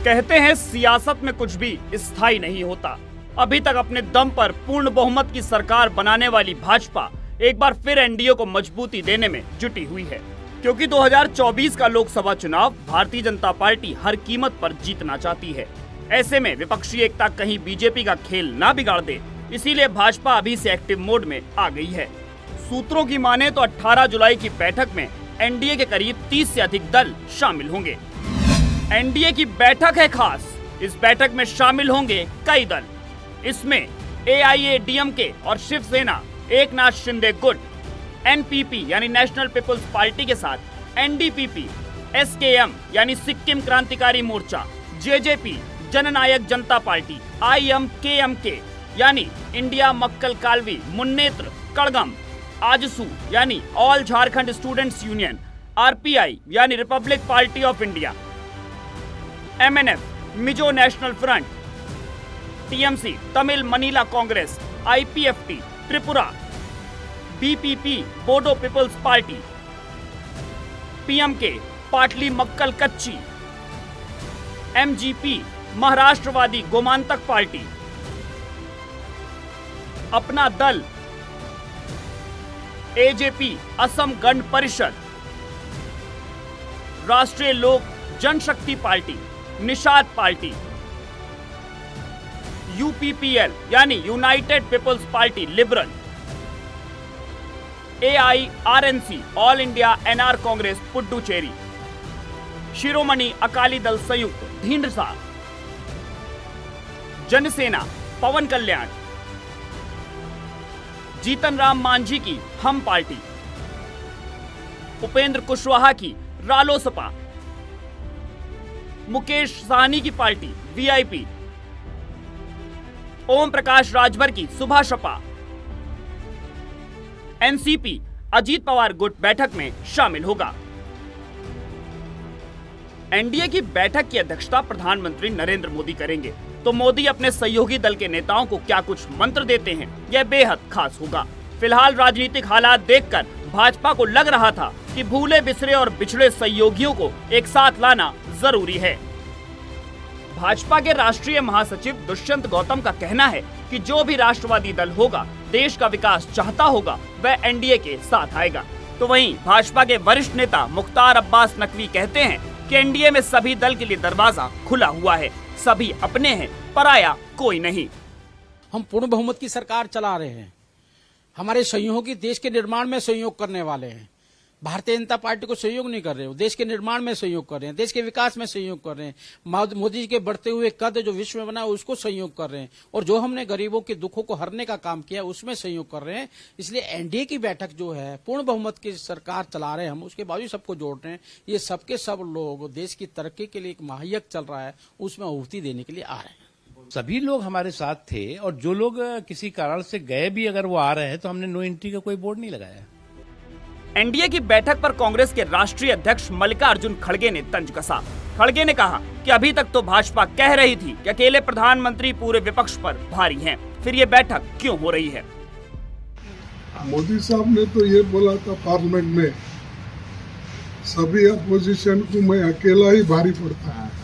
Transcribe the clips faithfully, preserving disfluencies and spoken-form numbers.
कहते हैं सियासत में कुछ भी स्थायी नहीं होता। अभी तक अपने दम पर पूर्ण बहुमत की सरकार बनाने वाली भाजपा एक बार फिर एनडीए को मजबूती देने में जुटी हुई है, क्योंकि दो हज़ार चौबीस का लोकसभा चुनाव भारतीय जनता पार्टी हर कीमत पर जीतना चाहती है। ऐसे में विपक्षी एकता कहीं बीजेपी का खेल ना बिगाड़ दे, इसीलिए भाजपा अभी से एक्टिव मोड में आ गई है। सूत्रों की माने तो अठारह जुलाई की बैठक में एनडीए के करीब तीस से अधिक दल शामिल होंगे। एनडीए की बैठक है खास। इस बैठक में शामिल होंगे कई दल। इसमें एआईएडीएमके और शिवसेना एक नाथ शिंदे गुट, एनपीपी यानी नेशनल पीपल्स पार्टी के साथ एनडीपीपी, एसकेएम यानी सिक्किम क्रांतिकारी मोर्चा, जेजेपी जननायक जनता पार्टी, आईएमकेएमके यानी इंडिया मक्कल कालवी मुन्नेत्र कड़गम, आजसू यानी all Jharkhand students union, RPI यानी republic party of India, MNF Mizo national front, TMC Tamil Maanila Congress, IPFT Tripura, BPP Bodo people's party, PMK Pattali Makkal कच्ची, एमजीपी महाराष्ट्रवादी गोमांतक पार्टी, अपना दल, एजेपी असम गण Parishad, Rashtriya Lok Janshakti party, Nishad party, UPPL यानी united people's party liberal, AIRNC all India NR Congress Puducherry, Shiromani Akali Dal Sanyukt Dhindsa, Jana Sena पवन कल्याण, जीतन राम मांझी की हम party, Upendra Kushwaha की रालोसपा, मुकेश सहनी की पार्टी वीआईपी, ओम प्रकाश राजभर की सुभाषपा, एनसीपी अजीत पवार गुट बैठक में शामिल होगा। एनडीए की बैठक की अध्यक्षता प्रधानमंत्री नरेंद्र मोदी करेंगे, तो मोदी अपने सहयोगी दल के नेताओं को क्या कुछ मंत्र देते हैं, यह बेहद खास होगा। फिलहाल राजनीतिक हालात देखकर भाजपा को लग रहा था कि भूले बिसरे और बिछड़े सहयोगियों को एक साथ लाना जरूरी है। भाजपा के राष्ट्रीय महासचिव दुष्यंत गौतम का कहना है कि जो भी राष्ट्रवादी दल होगा, देश का विकास चाहता होगा, वह एनडीए के साथ आएगा। तो वहीं भाजपा के वरिष्ठ नेता मुख्तार अब्बास नकवी कहते हैं कि एनडीए में सभी दल के लिए दरवाजा खुला हुआ है, सभी अपने हैं, पराया कोई नहीं। हम पूर्ण बहुमत की सरकार चला रहे हैं। हमारे सहयोगी देश के निर्माण में सहयोग करने वाले हैं। भारतीय जनता पार्टी को सहयोग नहीं कर रहे हो, देश के निर्माण में सहयोग कर रहे हैं, देश के विकास में सहयोग कर रहे हैं। मोदी जी के बढ़ते हुए कद जो विश्व में बना उसको सहयोग कर रहे हैं, और जो हमने गरीबों के दुखों को हरने का काम किया उसमें सहयोग कर रहे हैं। इसलिए एनडीए की बैठक जो है, पूर्ण बहुमत की सरकार चला रहे हैं हम, उसके बावजूद सबको जोड़ रहे हैं। ये सबके सब लोग देश की तरक्की के लिए एक महायज्ञ चल रहा है, उसमें आहुति देने के लिए आ रहे हैं। सभी लोग हमारे साथ थे, और जो लोग किसी कारण से गए भी अगर वो आ रहे हैं तो हमने नो एंट्री का कोई बोर्ड नहीं लगाया। एनडीए की बैठक पर कांग्रेस के राष्ट्रीय अध्यक्ष मल्लिकार्जुन खड़गे ने तंज कसा। खड़गे ने कहा कि अभी तक तो भाजपा कह रही थी कि अकेले प्रधानमंत्री पूरे विपक्ष पर भारी हैं, फिर ये बैठक क्यों हो रही है? मोदी साहब ने तो ये बोला था पार्लियामेंट में, सभी अपोजिशन को मैं अकेला ही भारी पड़ता है।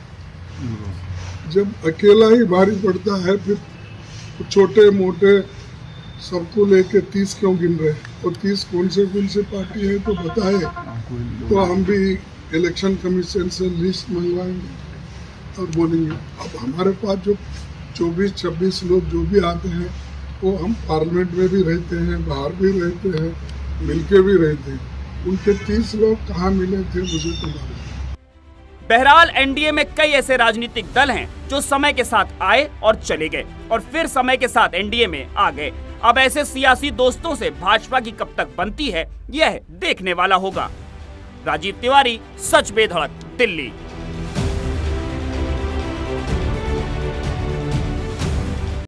जब अकेला ही भारी पड़ता है, फिर छोटे मोटे सबको लेके तीस क्यों गिन रहे? और तीस कौन से कौन से पार्टी है तो बताए, तो हम भी इलेक्शन कमीशन से लिस्ट मंगवाएंगे और बोलेंगे। अब हमारे पास जो चौबीस छब्बीस लोग जो भी आते हैं, वो हम पार्लियामेंट में भी रहते हैं, बाहर भी रहते हैं, मिलके भी रहते हैं। उनके तीस लोग कहाँ मिले थे मुझे तो मालूम। बहरहाल एनडीए में कई ऐसे राजनीतिक दल हैं जो समय के साथ आए और चले गए, और फिर समय के साथ एनडीए में आ गए। अब ऐसे सियासी दोस्तों से भाजपा की कब तक बनती है, यह देखने वाला होगा। राजीव तिवारी, सच बेधड़क, दिल्ली।